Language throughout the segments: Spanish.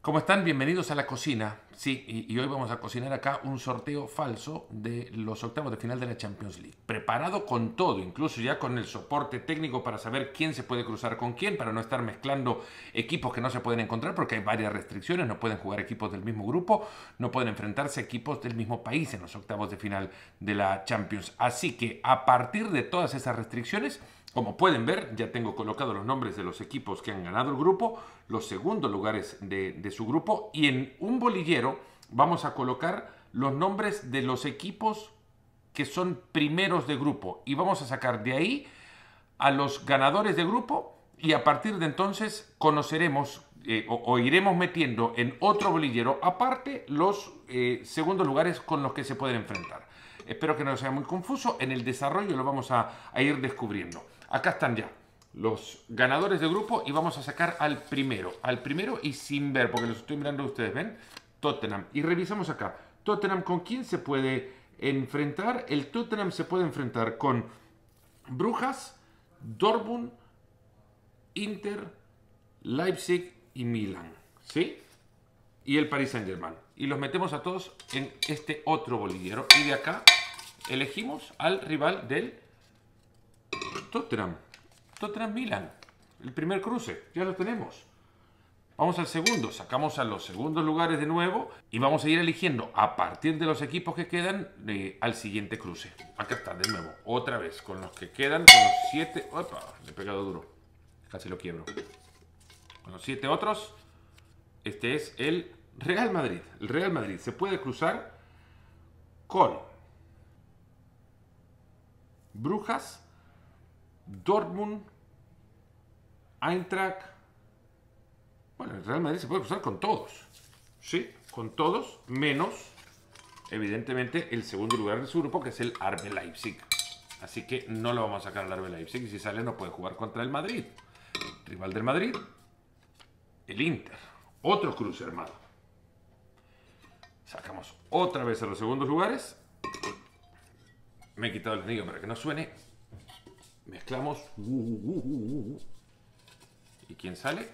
¿Cómo están? Bienvenidos a la cocina. Sí, y hoy vamos a cocinar acá un sorteo falso de los octavos de final de la Champions League. Preparado con todo, incluso ya con el soporte técnico para saber quién se puede cruzar con quién, para no estar mezclando equipos que no se pueden encontrar porque hay varias restricciones. No pueden jugar equipos del mismo grupo, no pueden enfrentarse a equipos del mismo país en los octavos de final de la Champions. Así que a partir de todas esas restricciones, como pueden ver, ya tengo colocados los nombres de los equipos que han ganado el grupo, los segundos lugares de su grupo, y en un bolillero vamos a colocar los nombres de los equipos que son primeros de grupo y vamos a sacar de ahí a los ganadores de grupo y a partir de entonces conoceremos o iremos metiendo en otro bolillero aparte los segundos lugares con los que se pueden enfrentar. Espero que no sea muy confuso. En el desarrollo lo vamos a ir descubriendo. Acá están ya los ganadores de grupo y vamos a sacar al primero y sin ver, porque los estoy mirando a ustedes, ¿ven? Tottenham. Y revisamos acá. Tottenham, ¿con quién se puede enfrentar? El Tottenham se puede enfrentar con Brujas, Dortmund, Inter, Leipzig y Milan. ¿Sí? Y el Paris Saint-Germain. Y los metemos a todos en este otro bolillero. Y de acá elegimos al rival del Tottenham. Tottenham-Milan. El primer cruce. Ya lo tenemos. Vamos al segundo. Sacamos a los segundos lugares de nuevo. Y vamos a ir eligiendo a partir de los equipos que quedan al siguiente cruce. Acá está de nuevo. Otra vez. Con los que quedan. Con los 7. Opa. Le he pegado duro. Casi lo quiebro. Con los 7 otros. Este es el Real Madrid. El Real Madrid se puede cruzar con Brujas, Dortmund, Eintracht. Bueno, el Real Madrid se puede cruzar con todos. Sí, con todos, menos, evidentemente, el segundo lugar de su grupo, que es el RB Leipzig. Así que no lo vamos a sacar al RB Leipzig. Y si sale, no puede jugar contra el Madrid. Rival del Madrid, el Inter. Otro cruce, hermano. Sacamos otra vez a los segundos lugares. Me he quitado el anillo para que no suene. Mezclamos. ¿Y quién sale?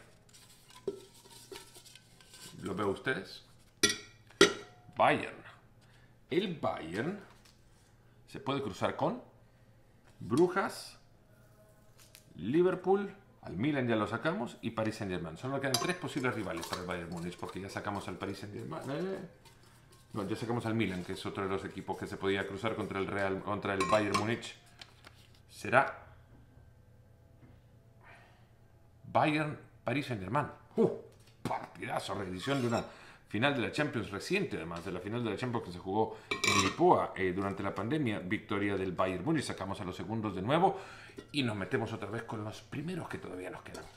¿Lo veo ustedes? Bayern. El Bayern se puede cruzar con Brujas, Liverpool, al Milan ya lo sacamos, y Paris Saint-Germain. Solo quedan 3 posibles rivales para el Bayern Múnich, porque ya sacamos al Paris Saint-Germain. No, ya sacamos al Milan, que es otro de los equipos que se podía cruzar contra el Bayern Múnich. Será Bayern Paris Saint-Germain. Partidazo, reedición de una final de la Champions reciente, además de la final de la Champions que se jugó en Lisboa durante la pandemia. Victoria del Bayern Múnich, sacamos a los segundos de nuevo y nos metemos otra vez con los primeros que todavía nos quedan.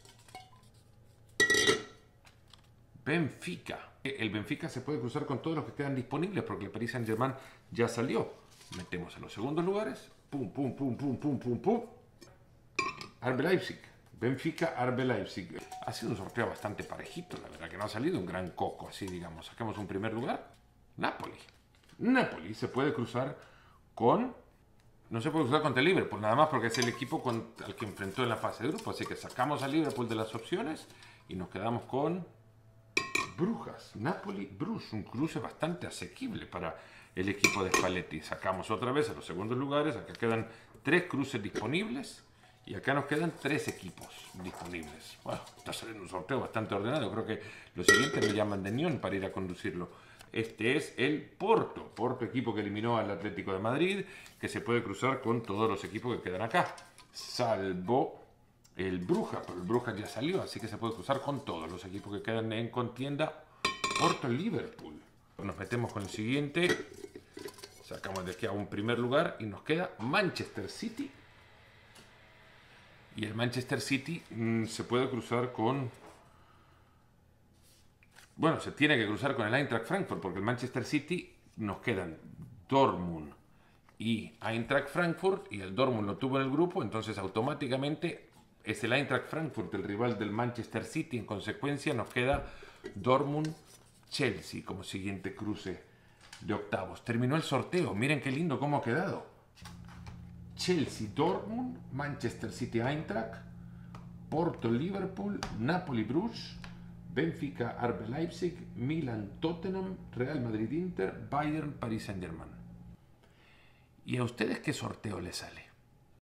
Benfica. El Benfica se puede cruzar con todos los que quedan disponibles porque el Paris Saint-Germain ya salió. Metemos a los segundos lugares. Pum, pum, pum, pum, pum, pum, pum. RB Leipzig. Benfica, RB Leipzig. Ha sido un sorteo bastante parejito, la verdad que no ha salido un gran coco, así digamos. Sacamos un primer lugar. Napoli. Napoli se puede cruzar con... No se puede cruzar contra el Liverpool, nada más porque es el equipo al que enfrentó en la fase de grupo. Así que sacamos al Liverpool de las opciones y nos quedamos con Brujas. Napoli, Bruges. Un cruce bastante asequible para el equipo de Spalletti. Sacamos otra vez a los segundos lugares. Acá quedan 3 cruces disponibles. Y acá nos quedan 3 equipos disponibles. Bueno, está saliendo un sorteo bastante ordenado. Creo que los siguientes me llaman de Nión para ir a conducirlo. Este es el Porto. Porto, equipo que eliminó al Atlético de Madrid, que se puede cruzar con todos los equipos que quedan acá. Salvo el Brujas, pero el Brujas ya salió, así que se puede cruzar con todos los equipos que quedan en contienda. Porto-Liverpool. Nos metemos con el siguiente. Sacamos de aquí a un primer lugar y nos queda Manchester City. Y el Manchester City se puede cruzar con... Bueno, se tiene que cruzar con el Eintracht Frankfurt, porque el Manchester City nos quedan Dortmund y Eintracht Frankfurt, y el Dortmund lo tuvo en el grupo, entonces automáticamente es el Eintracht Frankfurt el rival del Manchester City. En consecuencia nos queda Dortmund-Chelsea como siguiente cruce de octavos. Terminó el sorteo, miren qué lindo cómo ha quedado. Chelsea, Dortmund, Manchester City, Eintracht, Porto, Liverpool, Napoli, Bruges, Benfica, RB Leipzig, Milan, Tottenham, Real Madrid, Inter, Bayern, Paris Saint-Germain. ¿Y a ustedes qué sorteo les sale?